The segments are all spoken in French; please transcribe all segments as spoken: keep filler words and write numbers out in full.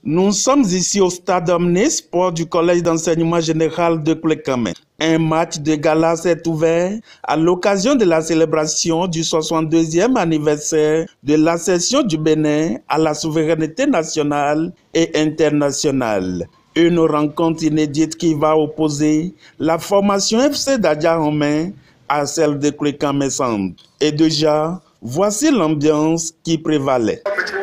Nous sommes ici au stade omnisport du collège d'enseignement général de Koulé-Kamé. Un match de gala s'est ouvert à l'occasion de la célébration du soixante-deuxième anniversaire de l'accession du Bénin à la souveraineté nationale et internationale. Une rencontre inédite qui va opposer la formation F C d'Adja-Romain à celle de Koulé-Kamé Centre. Et déjà, voici l'ambiance qui prévalait.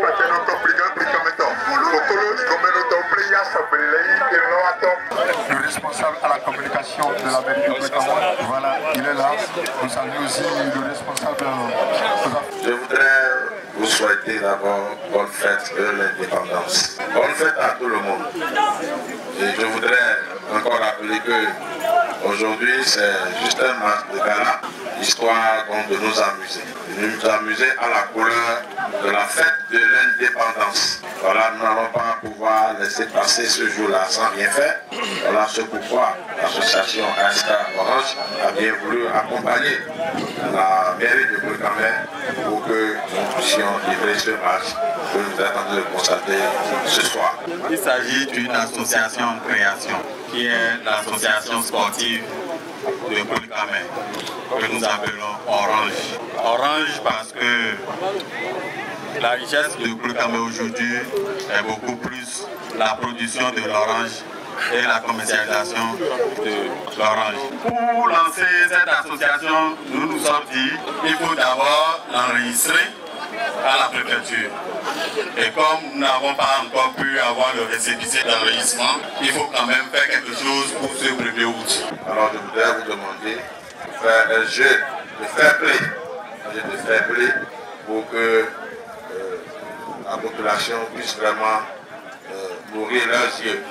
Le responsable à la communication de la mairie de Koulé-Kamé, voilà, il est là. Vous saluez aussi le responsable. Je voudrais vous souhaiter d'abord bonne fête de l'indépendance. Bonne fête à tout le monde. Et je voudrais encore rappeler que aujourd'hui c'est juste un match de gala, histoire donc de nous amuser. De nous amuser à la couleur de la fête de l'indépendance. Voilà, nous n'allons pas pouvoir laisser passer ce jour-là sans rien faire. Voilà ce pourquoi l'association A S K Orange a bien voulu accompagner la mairie de Koulé-Kamé pour que nous puissions livrer ce match que nous sommes en train de constater ce soir. Il s'agit d'une association en création qui est l'association sportive de Koulé-Kamé que nous appelons Orange. Orange parce que la richesse de Koulé-Kamé aujourd'hui est beaucoup plus la production de l'orange et la commercialisation de l'orange. Pour lancer cette association, nous nous sommes dit qu'il faut d'abord l'enregistrer à la préfecture. Et comme nous n'avons pas encore pu avoir le récépissé d'enregistrement, il faut quand même faire quelque chose pour ce premier août. Alors je voudrais vous demander de faire un jeu de fair play, un jeu de fair play pour que euh, la population puisse vraiment euh, nourrir leurs yeux.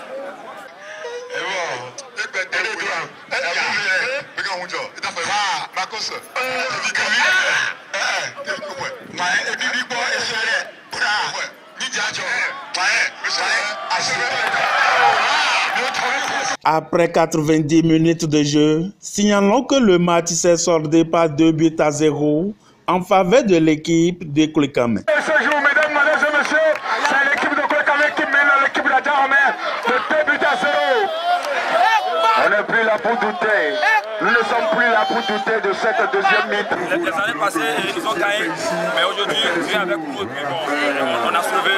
Après quatre-vingt-dix minutes de jeu, signalons que le match s'est soldé par deux buts à zéro en faveur de l'équipe de Koulé-Kamé. Ce jour, mesdames, mesdames et messieurs, c'est l'équipe de Koulé-Kamé qui mène l'équipe d'Adja-Romain de deux buts à zéro. On n'est plus là pour douter. Nous ne sommes plus là pour douter de cette deuxième mi-temps. Les années passées, ils ont gagné, mais aujourd'hui, Dieu avec nous, on a sauvé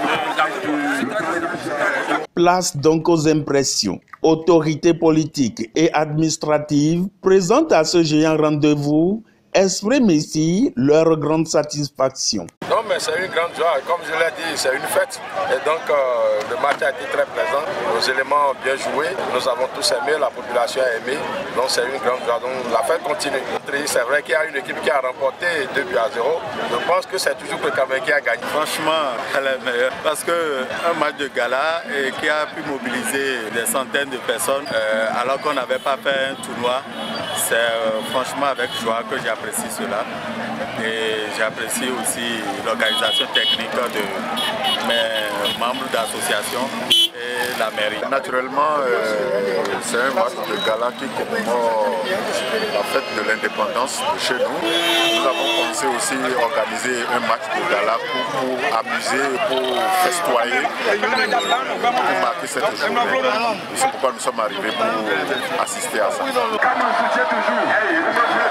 la coupe. Place donc aux impressions. Autorités politiques et administratives présentes à ce géant rendez-vous expriment ici leur grande satisfaction. Non, mais c'est une grande joie. Comme je l'ai dit, c'est une fête. Et donc, euh, le match a été très plaisant. Nos éléments ont bien joué. Nous avons tous aimé, la population a aimé. Donc, c'est une grande joie. Donc, la fête continue. C'est vrai qu'il y a une équipe qui a remporté deux buts à zéro. Je pense que c'est toujours Koulé-Kamé qui a gagné. Franchement, elle est meilleure. Parce qu'un match de gala et qui a pu mobiliser des centaines de personnes, euh, alors qu'on n'avait pas fait un tournoi, c'est euh, franchement avec joie que j'apprécie cela. Et j'apprécie aussi l'organisation technique de mes membres d'association et la mairie. Naturellement, euh, c'est un match de gala qui commémore la fête de l'indépendance de chez nous. Nous avons pensé aussi organiser un match de gala pour, pour amuser, pour festoyer, pour, pour marquer cette journée. C'est pourquoi nous sommes arrivés pour assister à ça. Comme on soutient toujours.